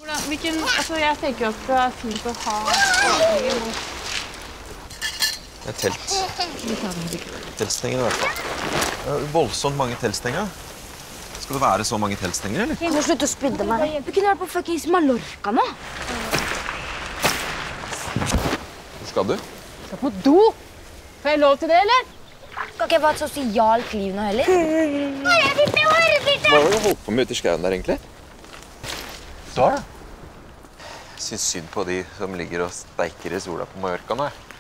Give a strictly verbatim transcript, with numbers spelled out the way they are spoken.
Hvordan, hvilken, altså jeg tenker jo at det er fint å ha åpninger mot... Det er telt. Teltstenger i hvert fall. Det er voldsomt mange teltstenger. Skal det være så mange teltstenger, eller? Kan du slutte å spydde meg? Vi kunne vært på fuckings Mallorca nå. Hvor skal du? Skal på do! Får jeg lov til det, eller? Skal ikke jeg få et sosialt liv nå heller? Hva har du holdt på med ute i skauen der, egentlig? Så da? Jeg synes synd på de som ligger og steiker i sola på Mallorca nå, jeg.